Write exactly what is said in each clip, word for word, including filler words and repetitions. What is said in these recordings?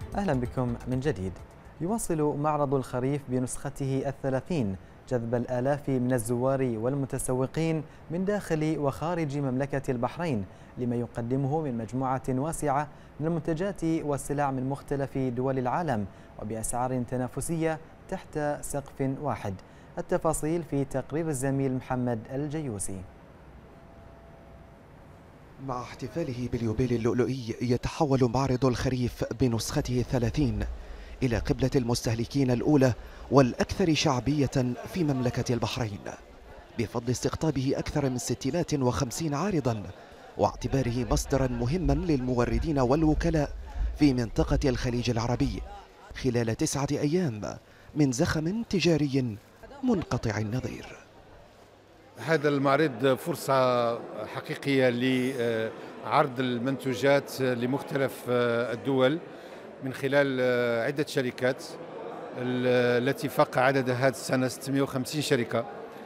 أهلا بكم من جديد. يواصل معرض الخريف بنسخته الثلاثين جذب الآلاف من الزوار والمتسوقين من داخل وخارج مملكة البحرين لما يقدمه من مجموعة واسعة من المنتجات والسلع من مختلف دول العالم وبأسعار تنافسية تحت سقف واحد. التفاصيل في تقرير الزميل محمد الجيوسي. مع احتفاله باليوبيل اللؤلؤي يتحول معرض الخريف بنسخته الثلاثين إلى قبلة المستهلكين الأولى والأكثر شعبية في مملكة البحرين بفضل استقطابه أكثر من ستمائة وخمسين عارضا واعتباره مصدرا مهما للموردين والوكلاء في منطقة الخليج العربي خلال تسعة أيام من زخم تجاري منقطع النظير. هذا المعرض فرصة حقيقية لعرض المنتوجات لمختلف الدول من خلال عدة شركات التي فاق عدد هذه السنة ستمائة وخمسين شركة،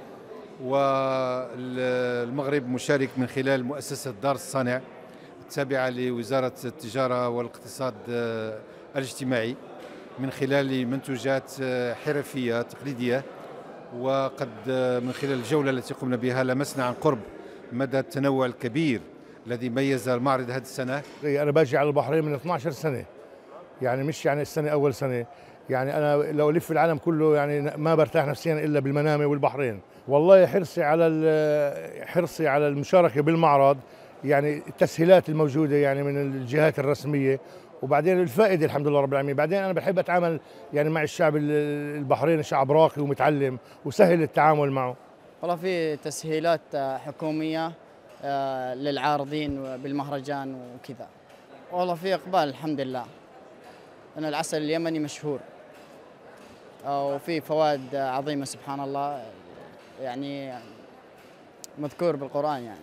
والمغرب مشارك من خلال مؤسسة دار الصانع التابعة لوزارة التجارة والاقتصاد الاجتماعي من خلال منتوجات حرفية تقليدية. وقد من خلال الجولة التي قمنا بها لمسنا عن قرب مدى التنوع الكبير الذي ميز المعرض هذه السنة. أنا باجي على البحرين من اثنتي عشرة سنة، يعني مش يعني السنة أول سنة، يعني أنا لو ألف العالم كله يعني ما برتاح نفسيا إلا بالمنامة والبحرين. والله حرصي على حرصي على المشاركة بالمعرض، يعني التسهيلات الموجودة يعني من الجهات الرسمية، وبعدين الفائدة الحمد لله رب العالمين. بعدين أنا بحب أتعامل يعني مع الشعب البحريني، شعب راقي ومتعلم وسهل التعامل معه. والله في تسهيلات حكومية للعارضين بالمهرجان وكذا، والله في إقبال الحمد لله. أن العسل اليمني مشهور وفي فوائد عظيمة سبحان الله، يعني مذكور بالقرآن. يعني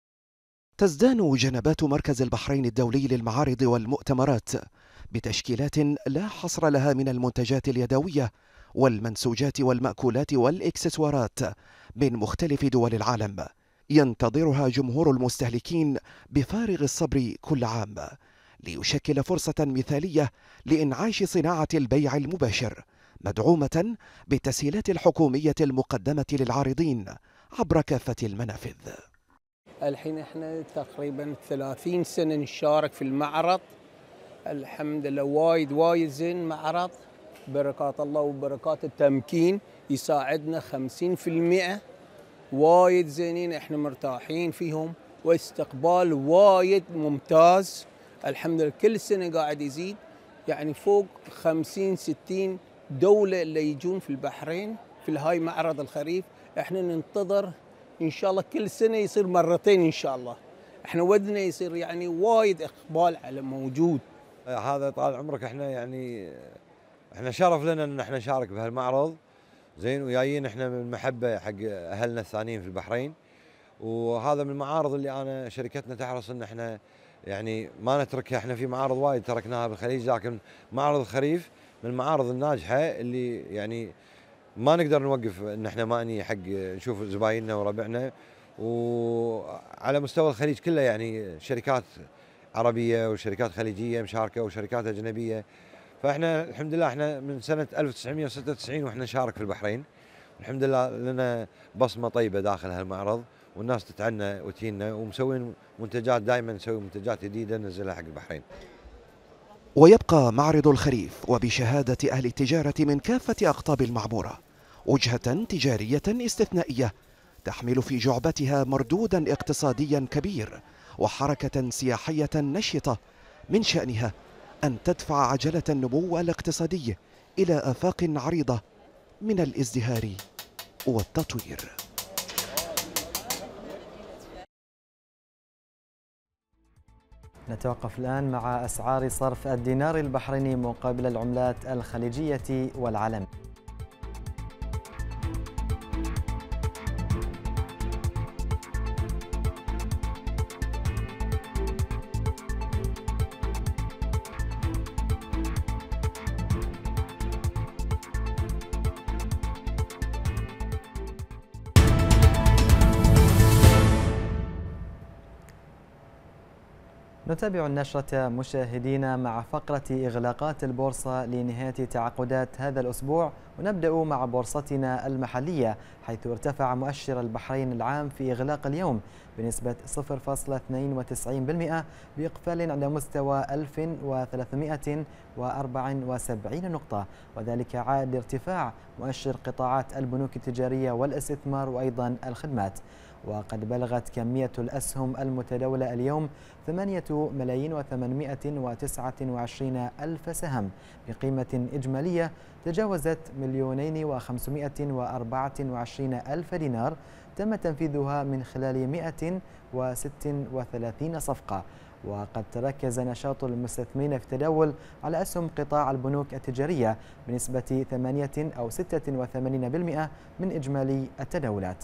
تزدان جنبات مركز البحرين الدولي للمعارض والمؤتمرات بتشكيلات لا حصر لها من المنتجات اليدوية والمنسوجات والمأكولات والإكسسوارات من مختلف دول العالم ينتظرها جمهور المستهلكين بفارغ الصبر كل عام، ليشكل فرصة مثالية لإنعاش صناعة البيع المباشر مدعومة بالتسهيلات الحكومية المقدمة للعارضين عبر كافة المنافذ. الحين احنا تقريبا ثلاثين سنة نشارك في المعرض، الحمد لله وايد وايد زين معرض، بركات الله وبركات التمكين يساعدنا خمسين بالمئة، وايد زينين، احنا مرتاحين فيهم واستقبال وايد ممتاز الحمد لله. كل سنة قاعد يزيد، يعني فوق خمسين ستين دولة اللي يجون في البحرين في الهاي معرض الخريف. احنا ننتظر ان شاء الله كل سنة يصير مرتين ان شاء الله، احنا ودنا يصير يعني وايد اقبال على موجود. هذا طال عمرك احنا يعني احنا شرف لنا ان احنا نشارك بهالمعرض زين، وجايين احنا من محبة حق اهلنا الثانيين في البحرين، وهذا من المعارض اللي انا شركتنا تحرص ان احنا يعني ما نتركها. احنا في معارض وايد تركناها بالخليج، لكن معرض الخريف من المعارض الناجحة اللي يعني ما نقدر نوقف ان احنا ماني حق نشوف زبايننا وربعنا، وعلى مستوى الخليج كله يعني شركات عربية وشركات خليجية مشاركة وشركات أجنبية. فاحنا الحمد لله احنا من سنة ألف وتسعمائة وستة وتسعين واحنا نشارك في البحرين، الحمد لله لنا بصمة طيبة داخل هالمعرض، والناس تتعنى وتهينا، ومسوين منتجات، دائما نسوي منتجات جديدة ننزلها حق البحرين. ويبقى معرض الخريف وبشهادة أهل التجارة من كافة أقطاب المعمورة وجهة تجارية استثنائية تحمل في جعبتها مردودا اقتصاديا كبير وحركة سياحية نشطة من شأنها أن تدفع عجلة النمو الاقتصادي إلى آفاق عريضة من الازدهار والتطوير. نتوقف الآن مع أسعار صرف الدينار البحريني مقابل العملات الخليجية والعالمية. نتابع النشرة مشاهدينا مع فقرة إغلاقات البورصة لنهاية تعاقدات هذا الأسبوع، ونبدأ مع بورصتنا المحلية حيث ارتفع مؤشر البحرين العام في إغلاق اليوم بنسبة صفر فاصلة اثنين وتسعين بالمئة بإقفال عند مستوى ألف وثلاثمئة وأربعة وسبعين نقطة، وذلك عاد ارتفاع مؤشر قطاعات البنوك التجارية والاستثمار وأيضا الخدمات. وقد بلغت كمية الأسهم المتداولة اليوم ثمانية ملايين وثمانمئة وتسعة وعشرين ألف سهم بقيمة إجمالية تجاوزت مليونين وخمسمئة وأربعة وعشرين ألف دينار تم تنفيذها من خلال مئة وستة وثلاثين صفقة. وقد تركز نشاط المستثمرين في التداول على أسهم قطاع البنوك التجارية بنسبة ثمانية أو ستة وثمانين بالمئة من إجمالي التداولات.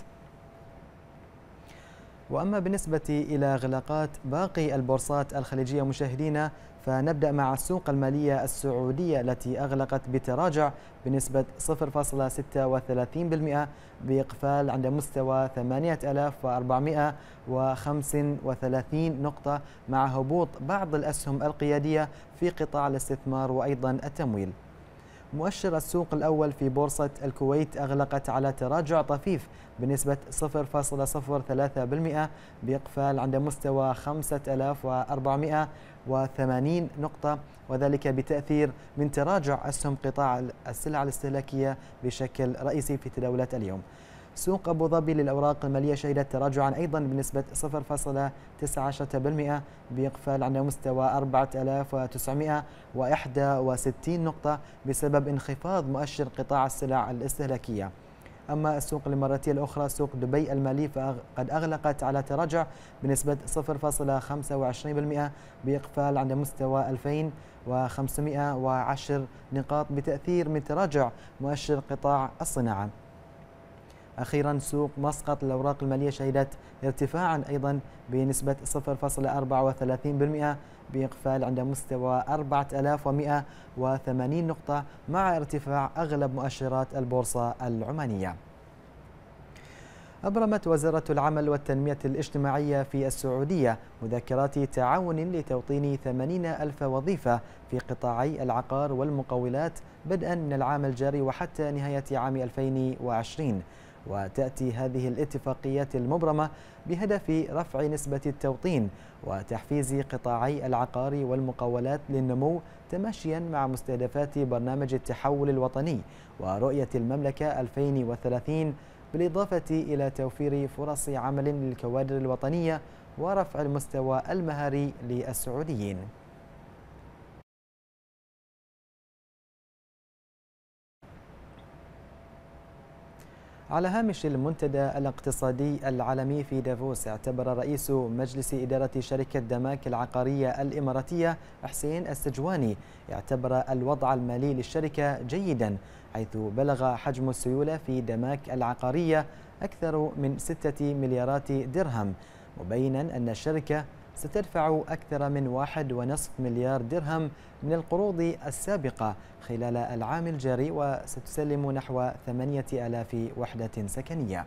وأما بالنسبة إلى إغلاقات باقي البورصات الخليجية مشاهدينا، فنبدأ مع السوق المالية السعودية التي أغلقت بتراجع بنسبة صفر فاصلة ستة وثلاثين بالمئة بإقفال عند مستوى ثمانية آلاف وأربعمئة وخمسة وثلاثين نقطة مع هبوط بعض الأسهم القيادية في قطاع الاستثمار وأيضا التمويل. مؤشر السوق الأول في بورصة الكويت أغلقت على تراجع طفيف بنسبة صفر فاصلة صفر ثلاثة بالمئة بإقفال عند مستوى خمسة آلاف وأربعمئة وثمانين نقطة، وذلك بتأثير من تراجع أسهم قطاع السلع الاستهلاكية بشكل رئيسي في تداولات اليوم. سوق أبو ظبي للأوراق المالية شهدت تراجعا أيضا بنسبة صفر فاصلة تسعة عشر بالمئة بإقفال عند مستوى أربعة آلاف وتسعمئة وواحد وستين نقطة بسبب انخفاض مؤشر قطاع السلع الاستهلاكية. أما السوق الإماراتية الأخرى سوق دبي المالي فقد أغلقت على تراجع بنسبة صفر فاصلة خمسة وعشرين بالمئة بإقفال عند مستوى ألفين وخمسمئة وعشرة نقاط بتأثير من تراجع مؤشر قطاع الصناعة. أخيرا سوق مسقط للأوراق المالية شهدت ارتفاعا أيضا بنسبة صفر فاصلة أربعة وثلاثين بالمئة بإقفال عند مستوى أربعة آلاف ومئة وثمانين نقطة مع ارتفاع أغلب مؤشرات البورصة العمانية. أبرمت وزارة العمل والتنمية الاجتماعية في السعودية مذكرات تعاون لتوطين ثمانين ألف وظيفة في قطاعي العقار والمقاولات بدءا من العام الجاري وحتى نهاية عام ألفين وعشرين. وتأتي هذه الاتفاقيات المبرمة بهدف رفع نسبة التوطين وتحفيز قطاعي العقار والمقاولات للنمو تماشيا مع مستهدفات برنامج التحول الوطني ورؤية المملكة ألفين وثلاثين، بالإضافة إلى توفير فرص عمل للكوادر الوطنية ورفع المستوى المهاري للسعوديين. على هامش المنتدى الاقتصادي العالمي في دافوس، اعتبر رئيس مجلس إدارة شركة دماك العقارية الإماراتية حسين السجواني اعتبر الوضع المالي للشركة جيدا، حيث بلغ حجم السيولة في دماك العقارية أكثر من ستة مليارات درهم، مبينا أن الشركة ستدفع أكثر من واحد ونصف مليار درهم من القروض السابقة خلال العام الجاري، وستسلم نحو ثمانية آلاف وحدة سكنية.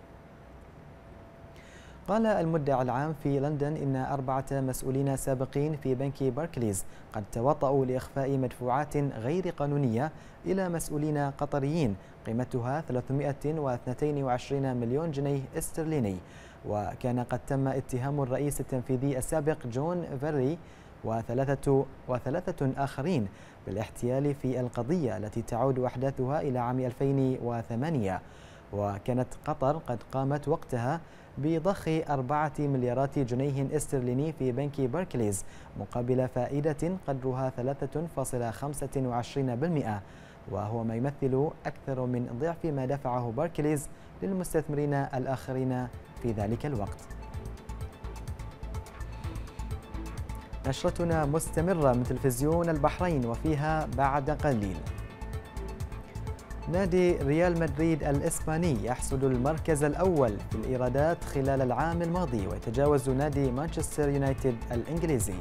قال المدعي العام في لندن إن أربعة مسؤولين سابقين في بنك باركليز قد تواطؤوا لإخفاء مدفوعات غير قانونية إلى مسؤولين قطريين قيمتها ثلاثمئة واثنين وعشرين مليون جنيه استرليني. وكان قد تم اتهام الرئيس التنفيذي السابق جون فيري وثلاثة وثلاثة آخرين بالاحتيال في القضية التي تعود أحداثها إلى عام ألفين وثمانية. وكانت قطر قد قامت وقتها بضخ أربعة مليارات جنيه استرليني في بنك باركليز مقابل فائدة قدرها ثلاثة فاصلة خمسة وعشرين بالمئة، وهو ما يمثل أكثر من ضعف ما دفعه باركليز للمستثمرين الآخرين في ذلك الوقت. نشرتنا مستمرة من تلفزيون البحرين وفيها بعد قليل. نادي ريال مدريد الإسباني يحصد المركز الأول في الإيرادات خلال العام الماضي ويتجاوز نادي مانشستر يونايتد الإنجليزي.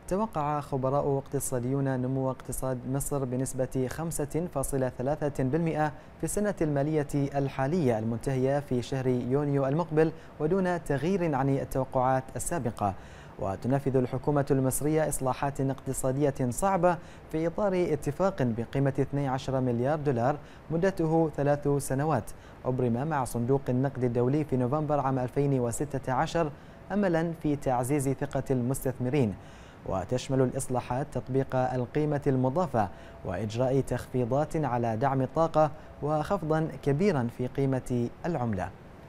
توقع خبراء اقتصاديون نمو اقتصاد مصر بنسبة خمسة فاصلة ثلاثة بالمئة في السنة المالية الحالية المنتهية في شهر يونيو المقبل ودون تغيير عن التوقعات السابقة. وتنفذ الحكومة المصرية إصلاحات اقتصادية صعبة في إطار اتفاق بقيمة اثني عشر مليار دولار مدته ثلاث سنوات أبرم مع صندوق النقد الدولي في نوفمبر عام ألفين وستة عشر أملا في تعزيز ثقة المستثمرين. وتشمل الإصلاحات تطبيق القيمة المضافة وإجراء تخفيضات على دعم الطاقة وخفضا كبيرا في قيمة العملة.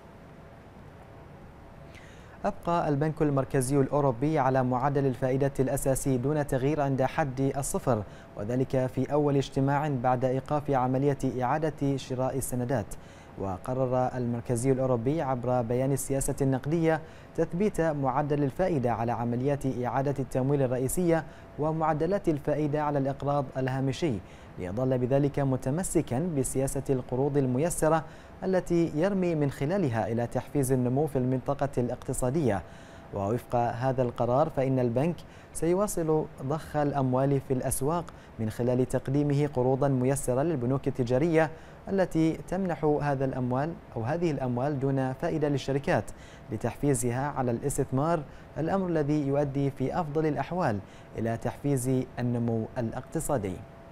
أبقى البنك المركزي الأوروبي على معدل الفائدة الأساسي دون تغيير عند حد الصفر، وذلك في أول اجتماع بعد إيقاف عملية إعادة شراء السندات. وقرر المركزي الأوروبي عبر بيان السياسة النقدية تثبيت معدل الفائدة على عمليات إعادة التمويل الرئيسية ومعدلات الفائدة على الإقراض الهامشي، ليظل بذلك متمسكا بسياسة القروض الميسرة التي يرمي من خلالها إلى تحفيز النمو في المنطقة الاقتصادية. ووفق هذا القرار فإن البنك سيواصل ضخ الأموال في الأسواق من خلال تقديمه قروضا ميسرة للبنوك التجارية التي تمنح هذا الأموال أو هذه الأموال دون فائدة للشركات لتحفيزها على الاستثمار، الأمر الذي يؤدي في أفضل الأحوال إلى تحفيز النمو الاقتصادي.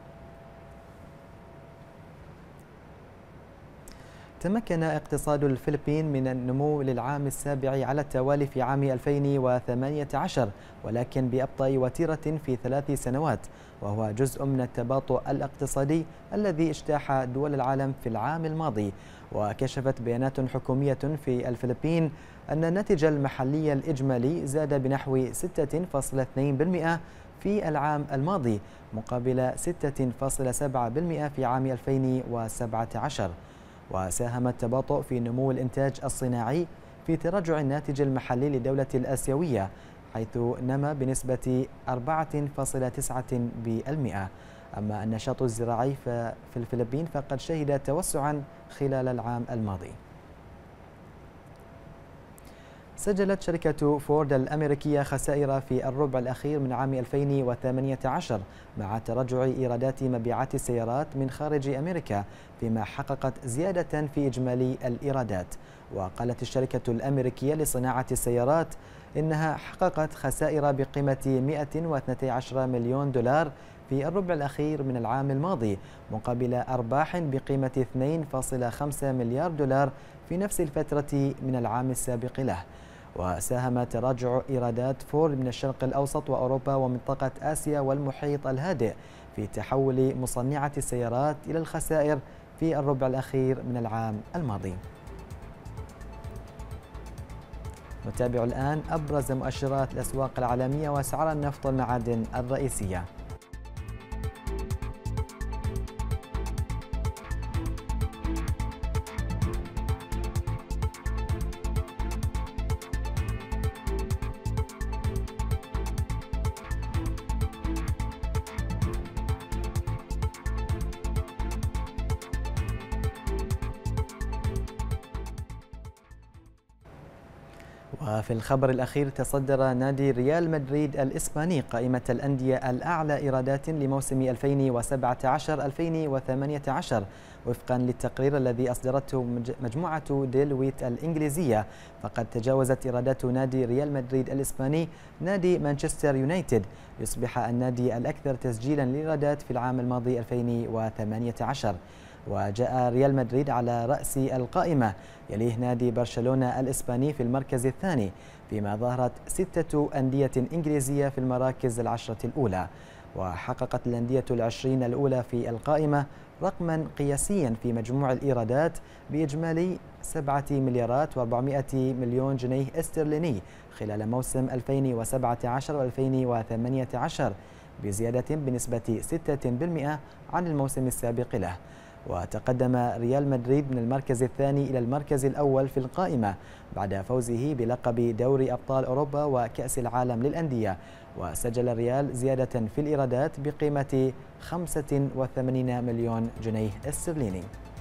تمكن اقتصاد الفلبين من النمو للعام السابع على التوالي في عام ألفين وثمانية عشر، ولكن بأبطأ وتيرة في ثلاث سنوات، وهو جزء من التباطؤ الاقتصادي الذي اجتاح دول العالم في العام الماضي. وكشفت بيانات حكومية في الفلبين أن الناتج المحلي الإجمالي زاد بنحو ستة فاصلة اثنين بالمئة في العام الماضي مقابل ستة فاصلة سبعة بالمئة في عام ألفين وسبعة عشر. وساهم التباطؤ في نمو الإنتاج الصناعي في تراجع الناتج المحلي للدولة الآسيوية، حيث نما بنسبة أربعة فاصلة تسعة بالمئة. أما النشاط الزراعي في الفلبين فقد شهد توسعا خلال العام الماضي. سجلت شركة فورد الأمريكية خسائر في الربع الأخير من عام ألفين وثمانية عشر مع تراجع إيرادات مبيعات السيارات من خارج أمريكا، فيما حققت زيادة في إجمالي الإيرادات. وقالت الشركة الأمريكية لصناعة السيارات إنها حققت خسائر بقيمة مئة واثني عشر مليون دولار في الربع الأخير من العام الماضي مقابل أرباح بقيمة اثنين فاصلة خمسة مليار دولار في نفس الفترة من العام السابق له. وساهم تراجع إيرادات فورد من الشرق الأوسط وأوروبا ومنطقة آسيا والمحيط الهادئ في تحول مصنعة السيارات إلى الخسائر في الربع الأخير من العام الماضي. نتابع الآن أبرز مؤشرات الأسواق العالمية وأسعار النفط والمعادن الرئيسية. وفي الخبر الأخير تصدر نادي ريال مدريد الإسباني قائمة الأندية الأعلى إيرادات لموسم ألفين وسبعة عشر ألفين وثمانية عشر وفقا للتقرير الذي أصدرته مجموعة ديلويت الإنجليزية. فقد تجاوزت إيرادات نادي ريال مدريد الإسباني نادي مانشستر يونايتد ليصبح النادي الأكثر تسجيلا للإيرادات في العام الماضي ألفين وثمانية عشر. وجاء ريال مدريد على رأس القائمة، يليه نادي برشلونة الإسباني في المركز الثاني، فيما ظهرت ستة أندية إنجليزية في المراكز العشرة الأولى. وحققت الأندية العشرين الأولى في القائمة رقما قياسيا في مجموع الإيرادات بإجمالي سبعة مليارات وأربعمئة مليون جنيه استرليني خلال موسم ألفين وسبعة عشر وألفين وثمانية عشر، بزيادة بنسبة ستة بالمئة عن الموسم السابق له. وتقدم ريال مدريد من المركز الثاني إلى المركز الأول في القائمة بعد فوزه بلقب دوري أبطال أوروبا وكأس العالم للأندية. وسجل الريال زيادة في الإيرادات بقيمة خمسة وثمانين مليون جنيه استرليني.